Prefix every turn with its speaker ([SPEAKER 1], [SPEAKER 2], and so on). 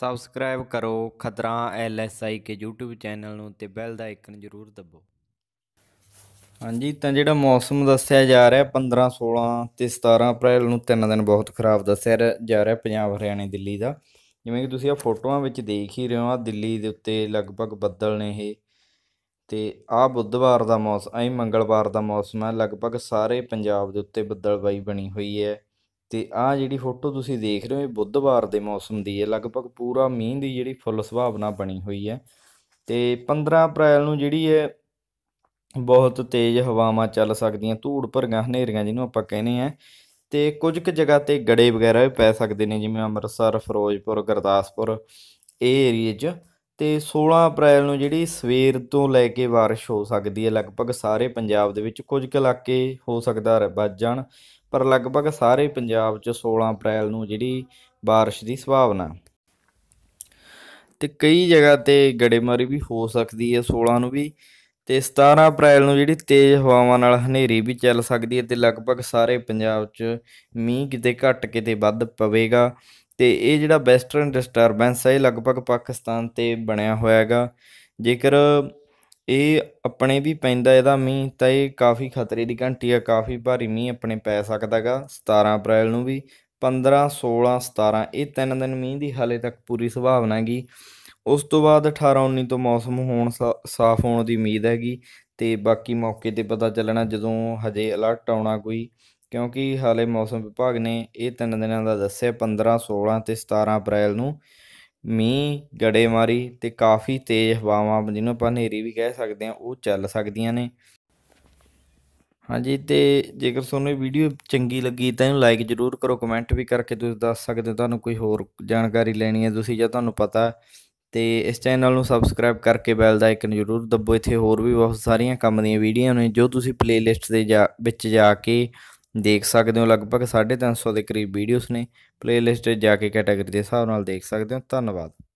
[SPEAKER 1] Subscribe ਕਰੋ ਖਤਰਾ LSI ਕੇ YouTube channel ਨੂੰ ਤੇ ਬੈਲ ਦਾ ਆਈਕਨ ਜ਼ਰੂਰ ਦਬੋ। ਹਾਂਜੀ, ਤਾਂ ਜਿਹੜਾ ਮੌਸਮ ਦੱਸਿਆ ਜਾ ਰਿਹਾ 15, 16 ਤੇ 17 ਅਪ੍ਰੈਲ ਨੂੰ 3 ਦਿਨ ਬਹੁਤ ਖਰਾਬ ਦੱਸਿਆ ਜਾ ਰਿਹਾ ਪੰਜਾਬ, ਹਰਿਆਣਾ, ਦਿੱਲੀ ਦਾ। ਜਿਵੇਂ ਕਿ ਤੁਸੀਂ ਆਹ ਫੋਟੋਆਂ ਵਿੱਚ ਦੇਖ ਹੀ ਰਹੇ ਹੋ, ਆਹ ਦਿੱਲੀ ਦੇ ਉੱਤੇ ਲਗਭਗ ਬੱਦਲ ਨੇ ਇਹ, ਤੇ ਆਹ ਬੁੱਧਵਾਰ ਦਾ ਮੌਸਮ, ਮੰਗਲਵਾਰ ਦਾ ਮੌਸਮ ਹੈ। ਲਗਭਗ ਸਾਰੇ ਪੰਜਾਬ ਦੇ ਉੱਤੇ ਬੱਦਲਬਾਈ ਬਣੀ ਹੋਈ ਹੈ। ਤੇ ਆਹ ਜਿਹੜੀ ਫੋਟੋ ਤੁਸੀਂ ਦੇਖ ਰਹੇ ਹੋ ਇਹ ਬੁੱਧਵਾਰ ਦੇ ਮੌਸਮ ਦੀ ਹੈ। ਲਗਭਗ ਪੂਰਾ ਮੀਂਹ ਦੀ ਜਿਹੜੀ ਫੁੱਲ ਸੰਭਾਵਨਾ ਬਣੀ ਹੋਈ ਹੈ। ਤੇ 15 ਅਪ੍ਰੈਲ ਨੂੰ ਜਿਹੜੀ ਹੈ ਬਹੁਤ ਤੇਜ਼ ਹਵਾਵਾਂ ਚੱਲ ਸਕਦੀਆਂ, ਧੂੜ ਭਰੀਆਂ ਹਨੇਰੀਆਂ ਜਿਹਨੂੰ ਆਪਾਂ ਕਹਿੰਦੇ ਹਾਂ। ਤੇ ਕੁਝ ਕੁ ਜਗ੍ਹਾ 'ਤੇ ਗੜੇ ਵਗੈਰਾ ਵੀ ਪੈ ਸਕਦੇ ਨੇ, ਜਿਵੇਂ ਅੰਮ੍ਰਿਤਸਰ, ਫਿਰੋਜ਼ਪੁਰ, ਗੁਰਦਾਸਪੁਰ, ਇਹ ਏਰੀਏ 'ਚ। ਤੇ 16 ਅਪ੍ਰੈਲ ਨੂੰ ਜਿਹੜੀ ਸਵੇਰ ਤੋਂ ਲੈ ਕੇ ਬਾਰਿਸ਼ ਹੋ ਸਕਦੀ ਹੈ ਲਗਭਗ ਸਾਰੇ ਪੰਜਾਬ ਦੇ ਵਿੱਚ। ਕੁਝ ਕੁ ਇਲਾਕੇ ਹੋ ਸਕਦਾ ਵੱਜ ਜਾਣ, ਪਰ ਲਗਭਗ ਸਾਰੇ ਪੰਜਾਬ 'ਚ 16 ਅਪ੍ਰੈਲ ਨੂੰ ਜਿਹੜੀ ਬਾਰਿਸ਼ ਦੀ ਸੰਭਾਵਨਾ। ਤੇ ਕਈ ਜਗ੍ਹਾ 'ਤੇ ਗੜੇਮਾਰੀ ਵੀ ਹੋ ਸਕਦੀ ਹੈ 16 ਨੂੰ ਵੀ। ਤੇ 17 ਅਪ੍ਰੈਲ ਨੂੰ ਜਿਹੜੀ ਤੇਜ਼ ਹਵਾਵਾਂ ਨਾਲ ਹਨੇਰੀ ਵੀ ਚੱਲ ਸਕਦੀ ਹੈ। ਤੇ ਲਗਭਗ ਸਾਰੇ ਪੰਜਾਬ 'ਚ ਮੀਂਹ ਕਿਤੇ ਘੱਟ ਕਿਤੇ ਵੱਧ ਪਵੇਗਾ। ਤੇ ਇਹ ਜਿਹੜਾ ਵੈਸਟਰਨ ਡਿਸਟਰਬੈਂਸ ਹੈ ਇਹ ਲਗਭਗ ਪਾਕਿਸਤਾਨ 'ਤੇ ਬਣਿਆ ਹੋਇਆ ਹੈਗਾ। ਜੇਕਰ ਇਹ ਆਪਣੇ ਵੀ ਪੈਂਦਾ ਇਹਦਾ ਮੀਂਹ, ਤਾਂ ਇਹ ਕਾਫੀ ਖਤਰੇ ਦੀ ਘੰਟੀ ਆ, ਕਾਫੀ ਭਾਰੀ ਮੀਂਹ ਆਪਣੇ ਪੈ ਸਕਦਾ ਗਾ 17 ਅਪ੍ਰੈਲ ਨੂੰ ਵੀ। 15, 16, 17 ਇਹ 3 ਦਿਨ ਮੀਂਹ ਦੀ ਹਾਲੇ ਤੱਕ ਪੂਰੀ ਸੰਭਾਵਨਾ ਹੈਗੀ। ਉਸ ਤੋਂ ਬਾਅਦ 18, 19 ਤੋਂ ਮੌਸਮ ਸਾਫ਼ ਹੋਣ ਦੀ ਉਮੀਦ ਹੈਗੀ। ਤੇ ਬਾਕੀ ਮੌਕੇ 'ਤੇ ਪਤਾ ਚੱਲਣਾ ਜਦੋਂ ਹਜੇ ਅਲਰਟ ਆਉਣਾ ਕੋਈ, ਕਿਉਂਕਿ ਹਾਲੇ ਮੌਸਮ ਵਿਭਾਗ ਨੇ ਇਹ 3 ਦਿਨਾਂ ਦਾ ਦੱਸਿਆ 15, 16 ਤੇ 17 ਅਪ੍ਰੈਲ ਨੂੰ ਮੀਂਹ, ਗੜੇਮਾਰੀ ਤੇ ਕਾਫੀ ਤੇਜ਼ ਹਵਾਵਾਂ, ਜਿਹਨੂੰ ਆਪਾਂ ਹਨੇਰੀ ਵੀ ਕਹਿ ਸਕਦੇ ਹਾਂ, ਉਹ ਚੱਲ ਸਕਦੀਆਂ ਨੇ। ਹਾਂਜੀ, ਤੇ ਜੇਕਰ ਤੁਹਾਨੂੰ ਇਹ ਵੀਡੀਓ ਚੰਗੀ ਲੱਗੀ ਤਾਂ ਇਹਨੂੰ ਲਾਈਕ ਜ਼ਰੂਰ ਕਰੋ। ਕਮੈਂਟ ਵੀ ਕਰਕੇ ਤੁਸੀਂ ਦੱਸ ਸਕਦੇ ਹੋ ਤੁਹਾਨੂੰ ਕੋਈ ਹੋਰ ਜਾਣਕਾਰੀ ਲੈਣੀ ਹੈ ਤੁਸੀਂ ਜਾਂ ਤੁਹਾਨੂੰ ਪਤਾ। ਤੇ ਇਸ ਚੈਨਲ ਨੂੰ ਸਬਸਕ੍ਰਾਈਬ ਕਰਕੇ ਬੈਲ ਦਾ ਆਈਕਨ ਜ਼ਰੂਰ ਦੱਬੋ। ਇੱਥੇ ਹੋਰ ਵੀ ਬਹੁਤ ਸਾਰੀਆਂ ਕੰਮ ਦੀਆਂ ਵੀਡੀਓ ਨੇ ਜੋ ਤੁਸੀਂ ਪਲੇਲਿਸਟ ਦੇ ਵਿੱਚ ਜਾ ਕੇ ਦੇਖ ਸਕਦੇ ਹੋ। ਲਗਭਗ 350 ਦੇ ਕਰੀਬ ਵੀਡੀਓਜ਼ ਨੇ, ਪਲੇਲਿਸਟ 'ਚ ਜਾ ਕੇ ਕੈਟਾਗਰੀ ਦੇ ਹਿਸਾਬ ਨਾਲ ਦੇਖ ਸਕਦੇ ਹੋ। ਧੰਨਵਾਦ।